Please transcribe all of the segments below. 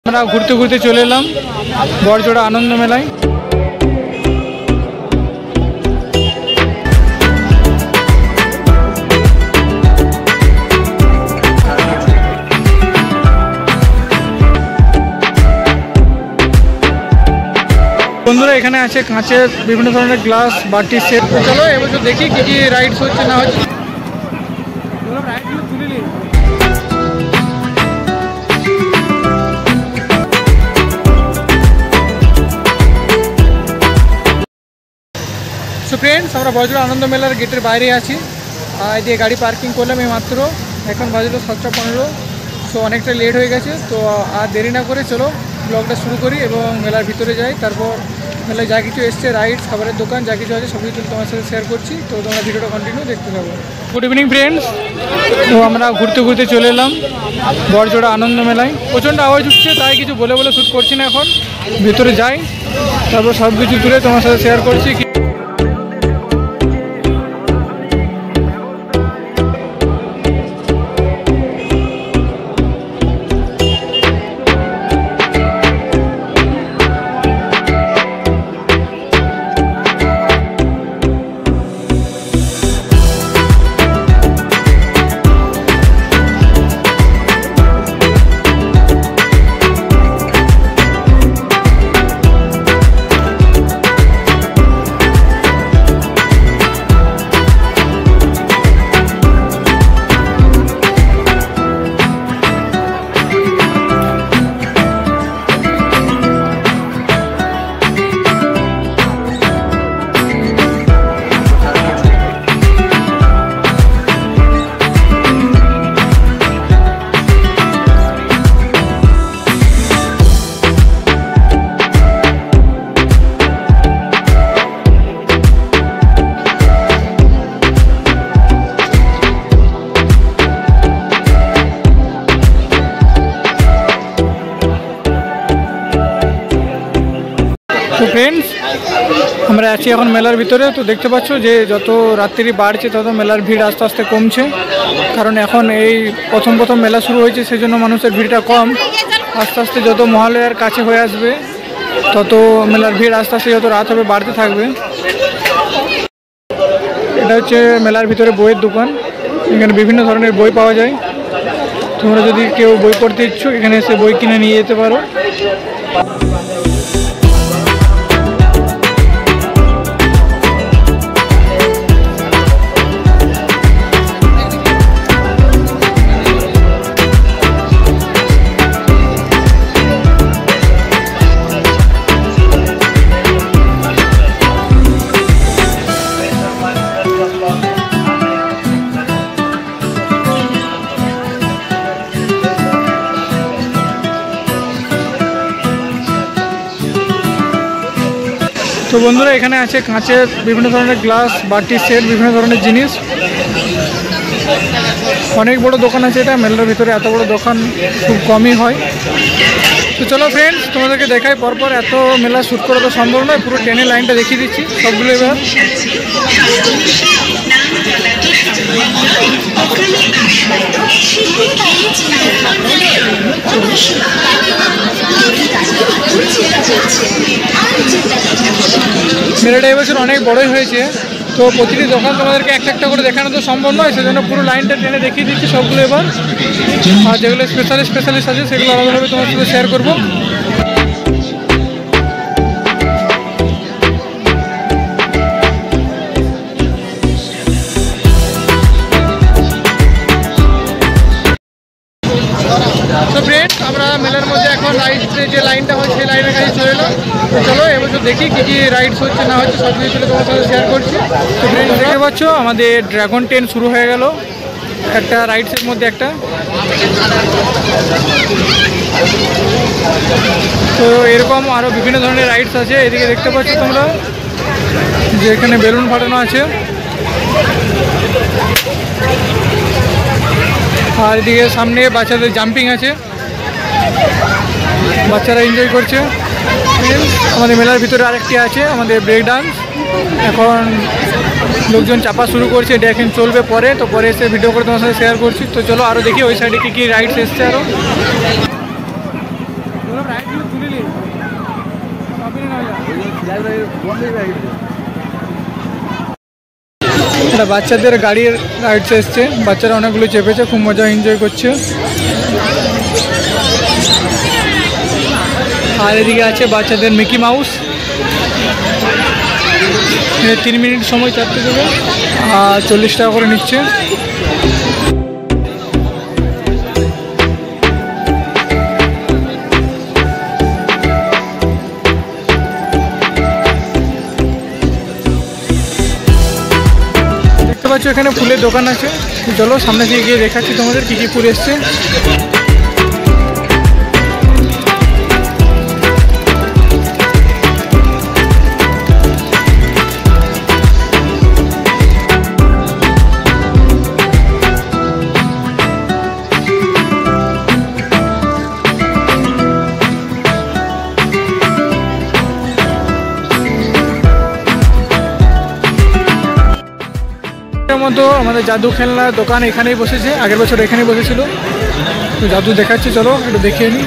আমরা ঘুরতে ঘুরতে চলে এলাম বড়জোড়া আনন্দ মেলায়। বন্ধুরা এখানে আছে কাঁচের বিভিন্ন ধরনের গ্লাস বাটি সেট। চলো এবছর দেখি কি কি রাইডস হচ্ছে না হচ্ছে। সো ফ্রেন্ডস, আমরা বড়জোড়া আনন্দ মেলার গেটের বাইরে আছি। দিয়ে গাড়ি পার্কিং করলাম এই মাত্র। এখন বাজলো 7:15। সো অনেকটা লেট হয়ে গেছে, তো আর দেরি না করে চলো ব্লগটা শুরু করি এবং মেলার ভিতরে যাই। তারপর মেলায় যা কিছু এসছে, রাইডস, খাবারের দোকান, যা কিছু আছে সব কিছু তোমার সাথে শেয়ার করছি। তো তোমরা ভিডিওটা কন্টিনিউ দেখতে থাকো। Good evening friends. তো আমরা ঘুরতে ঘুরতে চলে এলাম বড়জোড়া আনন্দ মেলায়। প্রচণ্ড আওয়াজ উঠছে, তাই কিছু বলে শ্যুট করছি না। এখন ভিতরে যাই, তারপর সব কিছু তুলে তোমার সাথে শেয়ার করছি। তো ফ্রেন্ডস, আমরা আছি এখন মেলার ভিতরে। তো দেখতে পাচ্ছ যে যত রাত্রি বাড়ছে তত মেলার ভিড় আস্তে আস্তে কমছে, কারণ এখন এই প্রথম মেলা শুরু হয়েছে, সেই জন্য মানুষের ভিড়টা কম। আস্তে আস্তে যত মহালয়ার কাছে হয়ে আসবে তত মেলার ভিড় আস্তে আস্তে যত রাত হবে বাড়তে থাকবে। এটা হচ্ছে মেলার ভিতরে বইয়ের দোকান। এখানে বিভিন্ন ধরনের বই পাওয়া যায়। তোমরা যদি কেউ বই পড়তে ইচ্ছুক এখানে এসে বই কিনে নিয়ে যেতে পারো। তো বন্ধুরা এখানে আছে কাঁচের বিভিন্ন ধরনের গ্লাস বাটি সেট, বিভিন্ন ধরনের জিনিস। অনেক বড় দোকান আছে এটা। মেলার ভিতরে এত বড় দোকান খুব কমই হয়। তো চলো ফ্রেন্ডস, তোমাদেরকে দেখাই পরপর। এত মেলা শ্যুট করা তো সম্ভব নয়, পুরো ট্রেনের লাইনটা দেখিয়ে দিচ্ছি সবগুলো এবার। মেলাটা এবছর অনেক বড়ই হয়েছে, তো প্রতিটি দোকান তোমাদেরকে একটা একটা করে দেখানো তো সম্ভব নয়, সেজন্য পুরো লাইনটা টেনে দেখিয়ে দিচ্ছি সবগুলো এবার। আর যেগুলো স্পেশালিস্ট আছে সেগুলো আলাদাভাবে তোমার সাথে শেয়ার করবো। তো ফ্রেন্ডস, আমরা মেলার মধ্যে এখন রাইডসে যে লাইনটা হয় সেই লাইনের কাছে চলে এলাম। তো চলো এবছর দেখি কি কি রাইডস হচ্ছে না হচ্ছে সব কিছু তোমার সাথে শেয়ার করছি। তো ফ্রেন্ডস দেখতে পাচ্ছ আমাদের ড্রাগন ট্রেন শুরু হয়ে গেল একটা রাইডসের মধ্যে একটা। তো এরকম আরও বিভিন্ন ধরনের রাইডস আছে। এদিকে দেখতে পাচ্ছ তোমরা যে এখানে বেলুন ফাটানো আছে, আর এদিকে সামনে বাচ্চাদের জাম্পিং আছে, বাচ্চারা এনজয় করছে। আমাদের মেলার ভিতরে আরেকটি আছে আমাদের ব্রেক ডান্স। এখন লোকজন চাপা শুরু করছে, এটা এখন চলবে পরে, তো পরে এসে ভিডিও করে তোমার সাথে শেয়ার করছি। তো চলো আরও দেখি ওই সাইডে কী কী রাইডস এসছে। আরও এটা বাচ্চাদের গাড়ির রাইডস এসছে, বাচ্চারা অনেকগুলো চেপেছে, খুব মজা এনজয় করছে। আর এদিকে আছে বাচ্চাদের মিকি মাউস, 3 মিনিট সময় চাপতে দেবে আর 40 টাকা করে নিচ্ছে। দেখতে পাচ্ছ এখানে ফুলের দোকান আছে, চলো সামনে দিয়ে গিয়ে দেখাচ্ছি তোমাদের কী কী ফুল এসছে। মতো আমাদের জাদু খেলনার দোকান এখানেই বসেছে, আগের বছর এখানেই বসেছিল। তো জাদু দেখাচ্ছি, চলো একটু দেখিয়ে নিই।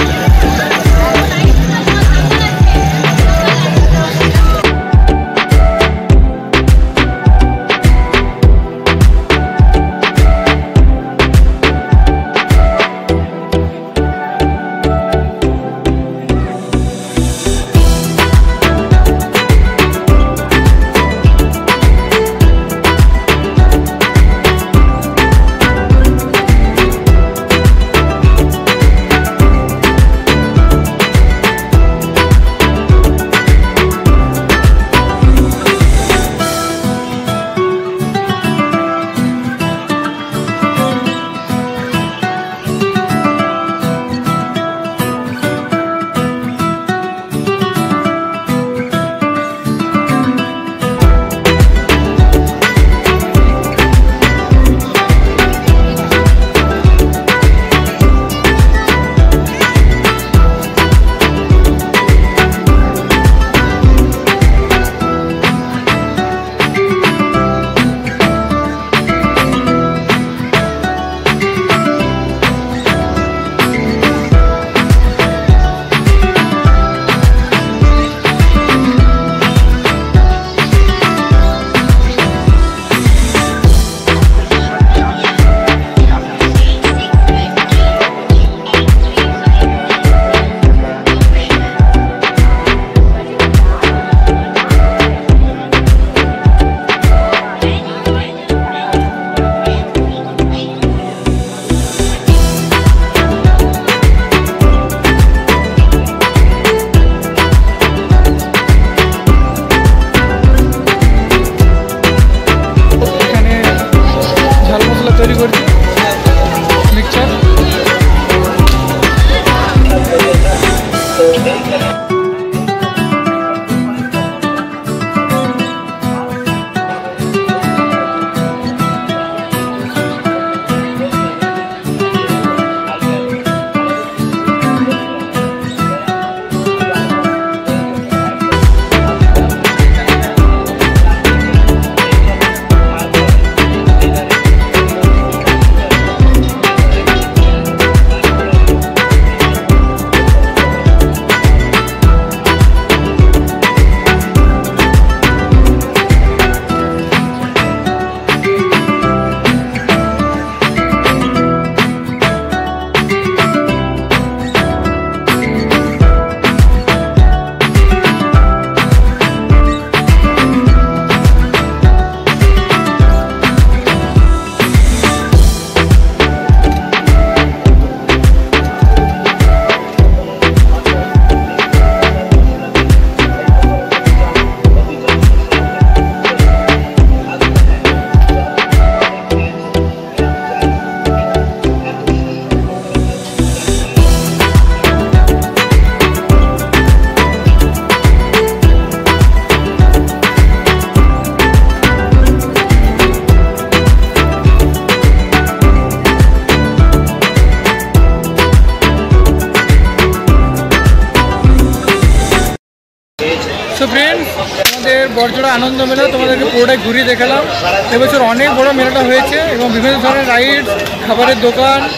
সো ফ্রেন্ডস, আমাদের বড়জোড়া আনন্দ মেলা তোমাদেরকে পুরোটাই ঘুরিয়ে দেখালাম। এবছর অনেক বড় মেলাটা হয়েছে এবং বিভিন্ন ধরনের রাইড, খাবারের দোকান,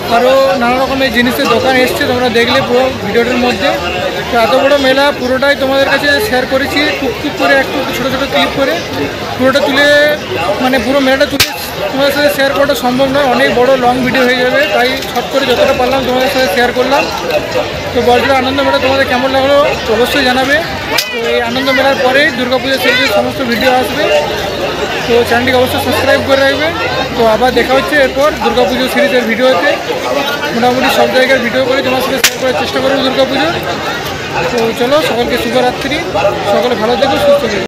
আরও নানা রকমের জিনিসের দোকান এসছে, তোমরা দেখলে পুরো ভিডিওটার মধ্যে। তো এত বড় মেলা পুরোটাই তোমাদের কাছে শেয়ার করেছি টুকটুক করে, একটু ছোটো ছোটো ক্লিপ করে। পুরোটা তুলে মানে পুরো মেলাটা তুলে তোমাদের সাথে শেয়ার করাটা সম্ভব নয়, অনেক বড় লং ভিডিও হয়ে যাবে, তাই শর্ট করে যতটা পারলাম তোমাদের সাথে শেয়ার করলাম। তো বড়জোড়া আনন্দ মেলা তোমাদের কেমন লাগলো অবশ্যই জানাবে। তো এই আনন্দ মেলার পরেই দুর্গাপুজো সিরিজের সমস্ত ভিডিও আসবে, তো চ্যানেলটিকে অবশ্যই সাবস্ক্রাইব করে রাখবে। তো আবার দেখা হচ্ছে এরপর দুর্গাপুজো সিরিজের ভিডিওতে। মোটামুটি সব জায়গার ভিডিও করে তোমার সাথে শেয়ার করার চেষ্টা করবো দুর্গাপুজো। তো চলো, সকলকে শুভরাত্রি, সকলে ভালো থেকো, সুস্থ থেকো।